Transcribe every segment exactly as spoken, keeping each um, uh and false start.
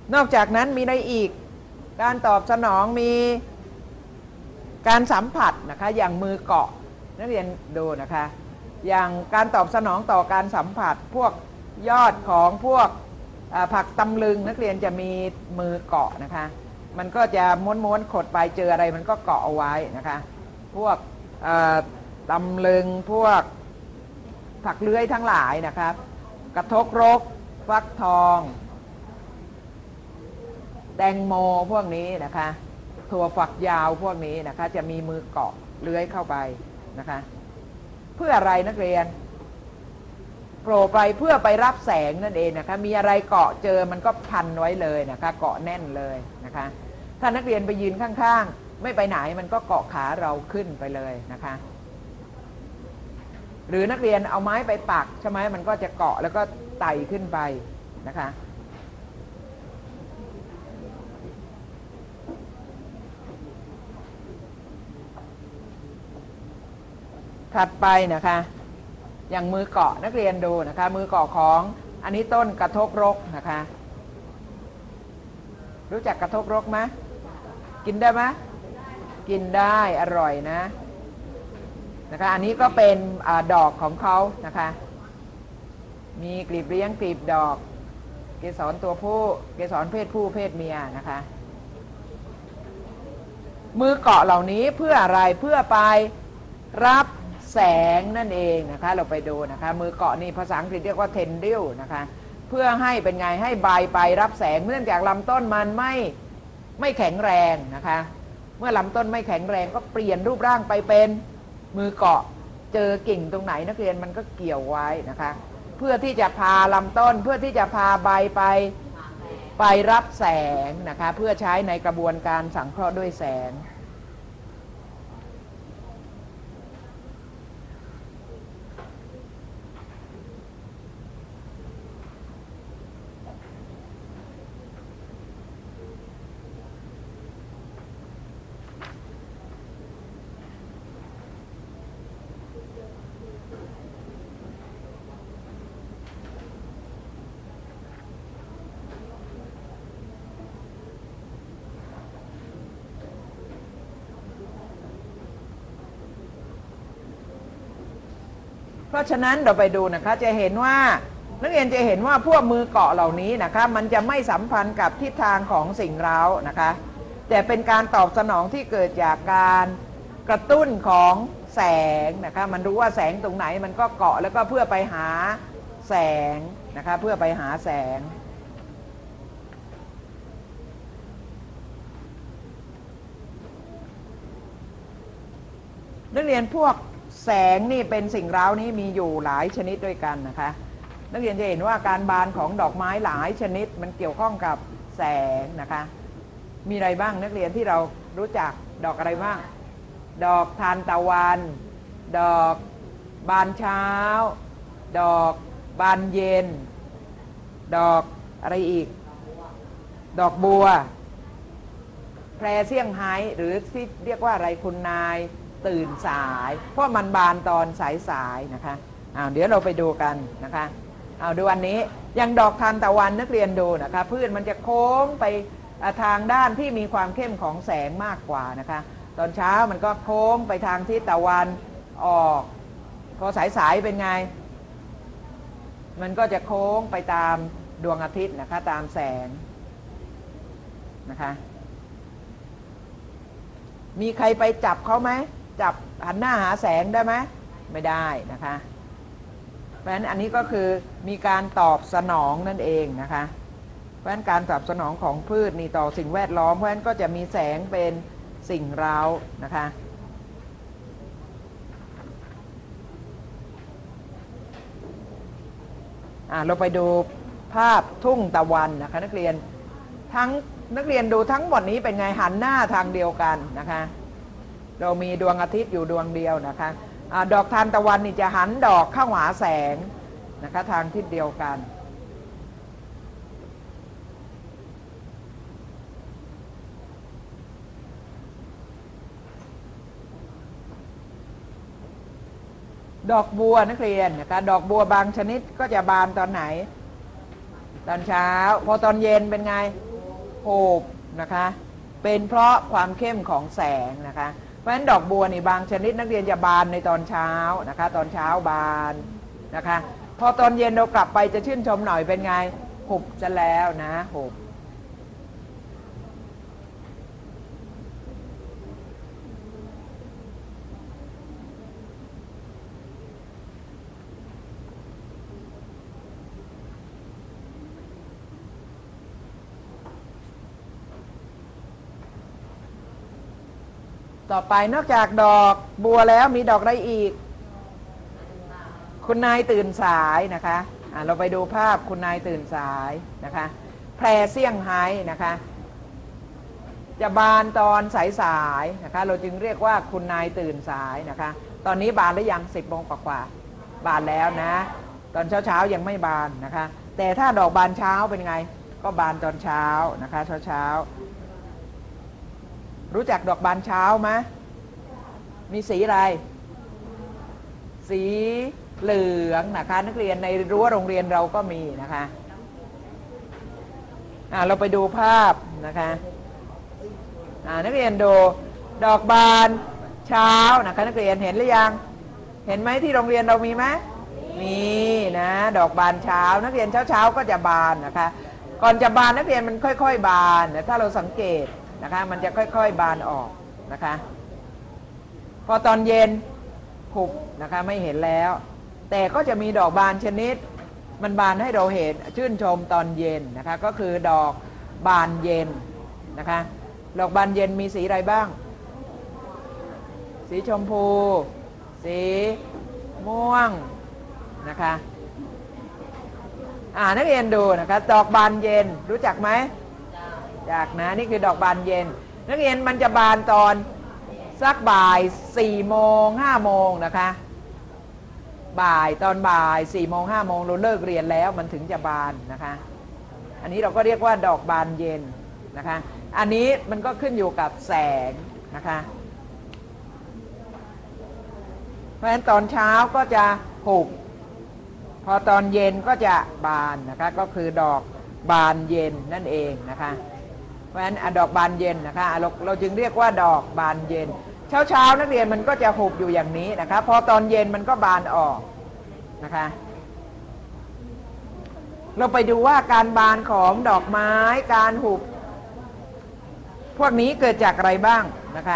นอกจากนั้นมีอะไรอีกการตอบสนองมีการสัมผัสนะคะอย่างมือเกาะนักเรียนดูนะคะอย่างการตอบสนองต่อการสัมผัสพวกยอดของพวกผักตำลึงนักเรียนจะมีมือเกาะนะคะมันก็จะม้วนๆขดไปเจออะไรมันก็เกาะเอาไว้นะคะพวกตำลึงพวกผักเลื้อยทั้งหลายนะครับกระทกรกฟักทองแตงโมพวกนี้นะคะถั่วฝักยาวพวกนี้นะคะจะมีมือเกาะเลื้อยเข้าไปนะคะเพื่ออะไรนักเรียนโผล่ไปเพื่อไปรับแสงนั่นเองนะคะมีอะไรเกาะเจอมันก็พันไว้เลยนะคะเกาะแน่นเลยนะคะถ้านักเรียนไปยืนข้างๆไม่ไปไหนมันก็เกาะขาเราขึ้นไปเลยนะคะหรือนักเรียนเอาไม้ไปปักใช่ไหมมันก็จะเกาะแล้วก็ไต่ขึ้นไปนะคะถัดไปนะคะอย่างมือเกาะนักเรียนดูนะคะมือเกาะของอันนี้ต้นกระทกรกนะคะรู้จักกระทกรกไหมกินได้ไหมกินได้อร่อยนะนะคะอันนี้ก็เป็นอดอกของเขานะคะมีกลีบเลี้ยงกลีบดอกเกสรตัวผู้เกสรเพศผู้เพศเมียนะคะมือเกาะเหล่านี้เพื่ออะไรเพื่อไปรับแสงนั่นเองนะคะเราไปดูนะคะมือเกาะนี่ภาษาอังกฤษเรียกว่า tendril นะคะเพื่อให้เป็นไงให้ใบไปรับแสงเนื่องจากลำต้นมันไม่ไม่แข็งแรงนะคะเมื่อลำต้นไม่แข็งแรงก็เปลี่ยนรูปร่างไปเป็นมือเกาะเจอกิ่งตรงไหนนักเรียนมันก็เกี่ยวไว้นะคะเพื่อที่จะพาลำต้นเพื่อที่จะพาใบไปไปรับแสงนะคะเพื่อใช้ในกระบวนการสังเคราะห์ด้วยแสงเพราะฉะนั้นเราไปดูนะคะจะเห็นว่านักเรียนจะเห็นว่าพวกมือเกาะเหล่านี้นะคะมันจะไม่สัมพันธ์กับทิศทางของสิ่งเร้านะคะแต่เป็นการตอบสนองที่เกิดจากการกระตุ้นของแสงนะคะมันรู้ว่าแสงตรงไหนมันก็เกาะแล้วก็เพื่อไปหาแสงนะคะเพื่อไปหาแสงนักเรียนพวกแสงนี่เป็นสิ่งเร้านี้มีอยู่หลายชนิดด้วยกันนะคะนักเรียนจะเห็นว่าการบานของดอกไม้หลายชนิดมันเกี่ยวข้องกับแสงนะคะมีอะไรบ้างนักเรียนที่เรารู้จักดอกอะไรบ้างดอกทานตะวันดอกบานเช้าดอกบานเย็นดอกอะไรอีกดอกบัวแพรเซี่ยงไฮ้หรือที่เรียกว่าอะไรคุณนายตื่นสายเพราะมันบานตอนสายๆนะคะอ้าวเดี๋ยวเราไปดูกันนะคะเอาดูอันนี้อย่างดอกทานตะวันนักเรียนดูนะคะพืชมันจะโค้งไปทางด้านที่มีความเข้มของแสงมากกว่านะคะตอนเช้ามันก็โค้งไปทางทิศตะวันออกพอสายๆเป็นไงมันก็จะโค้งไปตามดวงอาทิตย์นะคะตามแสงนะคะมีใครไปจับเขาไหมจับหันหน้าหาแสงได้ไหมไม่ได้นะคะเพราะฉะนั้นอันนี้ก็คือมีการตอบสนองนั่นเองนะคะเพราะฉะนั้นการตอบสนองของพืชนี่ต่อสิ่งแวดล้อมเพราะฉะนั้นก็จะมีแสงเป็นสิ่งเร้านะคะอ่าเราไปดูภาพทุ่งตะวันนะคะนักเรียนทั้งนักเรียนดูทั้งหมดนี้เป็นไงหันหน้าทางเดียวกันนะคะเรามีดวงอาทิตย์อยู่ดวงเดียวนะคะอ่าดอกทานตะวันนี่จะหันดอกเข้าหาแสงนะคะทางทิศเดียวกันดอกบัวนักเรียนนะคะดอกบัวบางชนิดก็จะบานตอนไหนตอนเช้าพอตอนเย็นเป็นไงหุบนะคะเป็นเพราะความเข้มของแสงนะคะเพราะฉะนั้นดอกบัวนี่บางชนิดนักเรียนจะบานในตอนเช้านะคะตอนเช้าบานนะคะพอตอนเย็นเรากลับไปจะชื่นชมหน่อยเป็นไงหุบจะแล้วนะหุบต่อไปนอกจากดอกบัวแล้วมีดอกอะไรอีกคุณนายตื่นสายนะคะอ่ะเราไปดูภาพคุณนายตื่นสายนะคะแพรเซี่ยงไฮ้นะคะจะบานตอนสายๆนะคะเราจึงเรียกว่าคุณนายตื่นสายนะคะตอนนี้บานหรือยังสิบโมงกว่าๆบานแล้วนะตอนเช้าๆยังไม่บานนะคะแต่ถ้าดอกบานเช้าเป็นไงก็บานตอนเช้านะคะเช้าๆรู้จักดอกบานเช้าไหมมีสีอะไรสีเหลืองนะคะนักเรียนในรั้วโรงเรียนเราก็มีนะคะอ่าเราไปดูภาพนะคะอ่านักเรียนดูดอกบานเช้านะคะนักเรียนเห็นหรือยังเห็นไหมที่โรงเรียนเรามีไหมมีนะดอกบานเช้านักเรียนเช้าเช้าก็จะบานนะคะก่อนจะบานนักเรียนมันค่อยๆบานนะถ้าเราสังเกตนะคะมันจะค่อยๆบานออกนะคะพอตอนเย็นหุบนะคะไม่เห็นแล้วแต่ก็จะมีดอกบานชนิดมันบานให้เราเห็นชื่นชมตอนเย็นนะคะก็คือดอกบานเย็นนะคะดอกบานเย็นมีสีอะไรบ้างสีชมพูสีม่วงนะคะอ่านักเรียนดูนะคะดอกบานเย็นรู้จักไหมจากนะนี่คือดอกบานเย็นนักเรียนมันจะบานตอนสักบ่ายสี่โมงห้าโมงนะคะบ่ายตอนบ่ายสี่โมงห้าโมงเราเลิกเรียนแล้วมันถึงจะบานนะคะอันนี้เราก็เรียกว่าดอกบานเย็นนะคะอันนี้มันก็ขึ้นอยู่กับแสงนะคะเพราะฉะนั้นตอนเช้าก็จะหุบพอตอนเย็นก็จะบานนะคะก็คือดอกบานเย็นนั่นเองนะคะเพราะฉะนั้นดอกบานเย็นนะคะเราเราจึงเรียกว่าดอกบานเย็นเช้าเช้านักเรียนมันก็จะหุบอยู่อย่างนี้นะคะพอตอนเย็นมันก็บานออกนะคะเราไปดูว่าการบานของดอกไม้การหุบพวกนี้เกิดจากอะไรบ้างนะคะ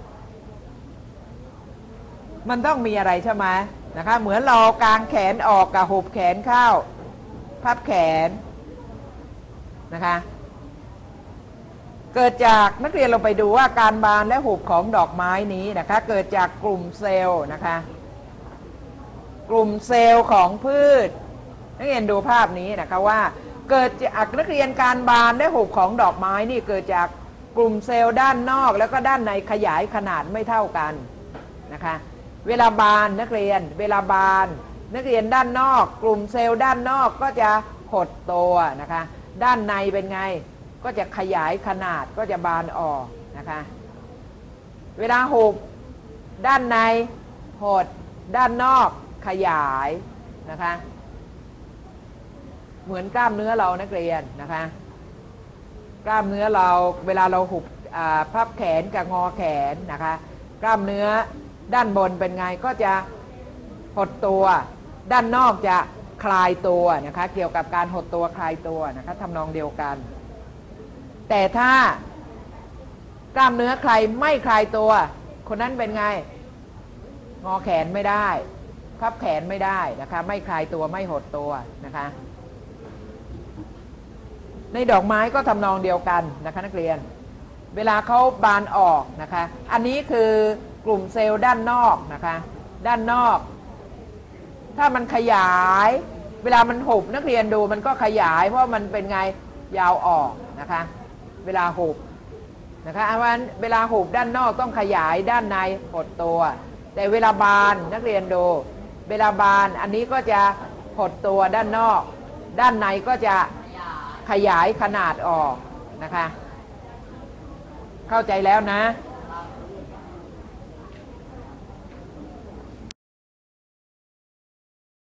มันต้องมีอะไรใช่ไหมนะคะเหมือนเรากางแขนออกกับหุบแขนเข้าพับแขนนะคะเกิดจากนักเรียนเราไปดูว่าการบานและหุบของดอกไม้นี้นะคะเกิดจากกลุ่มเซลล์นะคะกลุ่มเซลล์ของพืชนักเรียนดูภาพนี้นะคะว่าเกิดจากนักเรียนการบานและหุบของดอกไม้นี่เกิดจากกลุ่มเซลล์ด้านนอกแล้วก็ด้านในขยายขนาดไม่เท่ากันนะคะเวลาบานนักเรียนเวลาบานนักเรียนด้านนอกกลุ่มเซลล์ด้านนอกก็จะหดตัวนะคะด้านในเป็นไงก็จะขยายขนาดก็จะบานออกนะคะเวลาหุบด้านในหดด้านนอกขยายนะคะเหมือนกล้ามเนื้อเรานักเรียนนะคะกล้ามเนื้อเราเวลาเราหุบพับแขนกับงอแขนนะคะกล้ามเนื้อด้านบนเป็นไงก็จะหดตัวด้านนอกจะคลายตัวนะคะเกี่ยวกับการหดตัวคลายตัวนะคะทำนองเดียวกันแต่ถ้ากล้ามเนื้อใครไม่คลายตัวคนนั้นเป็นไงงอแขนไม่ได้พับแขนไม่ได้นะคะไม่คลายตัวไม่หดตัวนะคะในดอกไม้ก็ทำนองเดียวกันนะคะนักเรียนเวลาเขาบานออกนะคะอันนี้คือกลุ่มเซลล์ด้านนอกนะคะด้านนอกถ้ามันขยายเวลามันหุบนักเรียนดูมันก็ขยายเพราะมันเป็นไงยาวออกนะคะเวลาหุบนะคะเพราะฉะนั้นเวลาหุบด้านนอกต้องขยายด้านในหดตัวแต่เวลาบานนักเรียนดูเวลาบานอันนี้ก็จะหดตัวด้านนอกด้านในก็จะขยายขนาดออกนะคะเข้าใจแล้วนะ